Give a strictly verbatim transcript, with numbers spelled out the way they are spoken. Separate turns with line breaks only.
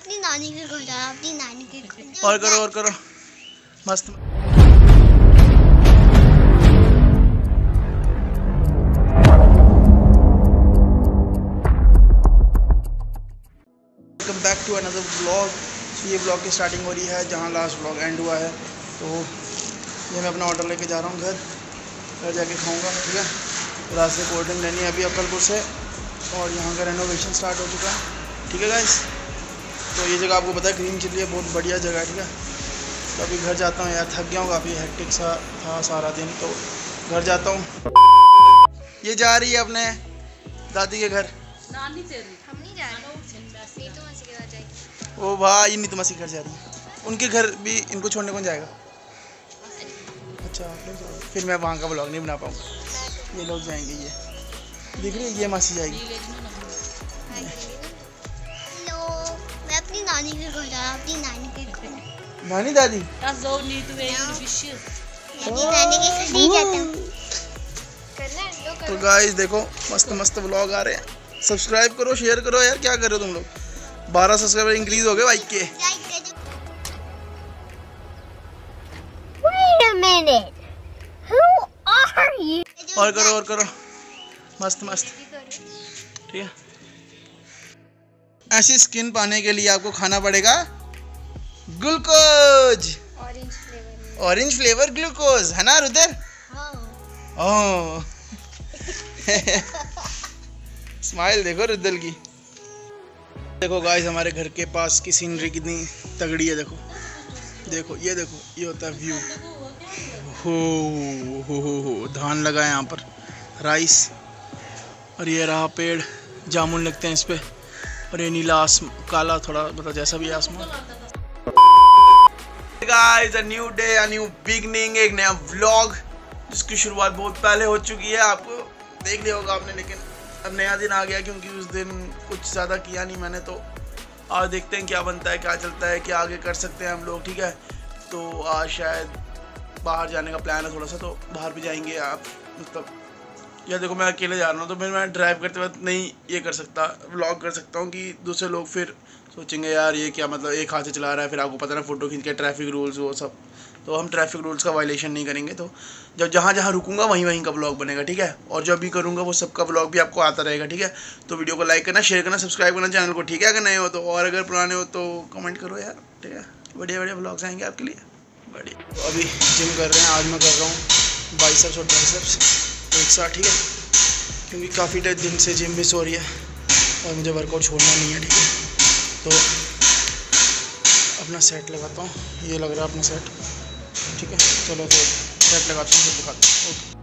अपनी नानी के घर जा, अपनी नानी के घर।
और करो और करो मस्त। Welcome back to another vlog. तो ये व्लॉग की स्टार्टिंग हो रही है जहाँ लास्ट व्लॉग एंड हुआ है। तो ये मैं अपना ऑर्डर लेके जा रहा हूँ घर घर जाके खाऊंगा, ठीक है। रास्ते कोल्ड ड्रिंक लेनी है अभी अक्कलपुर से, और यहाँ का रेनोवेशन स्टार्ट हो चुका है, ठीक है गाइस। तो ये जगह आपको पता है ग्रीन चिल्ली है, बहुत बढ़िया जगह है, ठीक है। तो अभी घर जाता हूँ यार, थक गया हूँ, काफ़ी हेक्टिक सा था सारा दिन, तो घर जाता हूँ। ये जा रही है अपने दादी के घर।
हम नहीं जा रहे, नीतू मौसी के घर जाएगी।
ओ भाई, नीतू मौसी घर जा रही है, उनके घर भी इनको छोड़ने कौन जाएगा? अच्छा आप लोग जाओगे, फिर मैं वहाँ का व्लॉग नहीं बना पाऊँगा। ये लोग जाएंगे, ये देख रही है, ये मासी जाएगी।
हेलो, मैं अपनी नानी के घर जा, अपनी नानी के घर।
नानी दादी
अपनी नानी के घर नहीं जाता हूँ।
तो गाइस देखो मस्त मस्त व्लॉग आ रहे हैं, सब्सक्राइब करो, शेयर करो यार, क्या कर रहे हो तुम लोग? बारह सब्सक्राइबर इंक्रीज हो गए बाइक के।
Wait a minute. Who are you?
और करो और करो मस्त मस्त, ठीक है। ऐसी स्किन पाने के लिए आपको खाना पड़ेगा glucose,
orange flavour.
Orange flavour glucose, है ना रुदर?
हाँ।
ओह स्माइल देखो रुदल की। देखो गाइस हमारे घर के पास की सीनरी कितनी तगड़ी है, देखो देखो ये देखो, ये होता है व्यू। हो हो हो हो धान लगा है यहाँ पर, राइस, और ये रहा पेड़, जामुन लगते हैं इस पे, और ये नीला आसमान, काला थोड़ा मतलब जैसा भी आसमान। Guys a new day, a new beginning, एक नया व्लॉग जिसकी शुरुआत बहुत पहले हो चुकी है, आपको देख लिया होगा आपने, लेकिन अब नया दिन आ गया क्योंकि उस दिन कुछ ज़्यादा किया नहीं मैंने। तो आज देखते हैं क्या बनता है, क्या चलता है, क्या आगे कर सकते हैं हम लोग, ठीक है। तो आज शायद बाहर जाने का प्लान है थोड़ा सा, तो बाहर भी जाएंगे आप, मतलब या देखो मैं अकेले जा रहा हूँ तो फिर मैं ड्राइव करते वक्त नहीं ये कर सकता, व्लॉग कर सकता हूँ कि दूसरे लोग फिर सोचेंगे यार ये क्या, मतलब एक हाथ से चला रहा है, फिर आपको पता ना फ़ोटो खींच के, ट्रैफिक रूल्स वो सब। तो हम ट्रैफिक रूल्स का वायलेशन नहीं करेंगे। तो जब जहाँ जहाँ रुकूंगा वहीं वहीं का व्लॉग बनेगा, ठीक है। और जो भी करूँगा वो सबका व्लॉग भी आपको आता रहेगा, ठीक है। तो वीडियो को लाइक करना, शेयर करना, सब्सक्राइब करना चैनल को, ठीक है। अगर नए हो तो, और अगर पुराने हो तो कमेंट करो यार, ठीक है। बढ़िया बढ़िया व्लॉग्स आएंगे आपके लिए, बढ़िया। तो अभी जिम कर रहे हैं, आज मैं कर रहा हूँ बाइसेप्स और ट्राइसेप्स एक साथ, ठीक है, क्योंकि काफ़ी दिन से जिम मिस हो रही है और मुझे वर्कआउट छोड़ना नहीं है, ठीक है। तो अपना सेट लगाता हूँ, ये लग रहा है अपना सेट, ठीक है। चलो तो सेट लगाता हूँ, फिर दिखाता हूँ। ओके।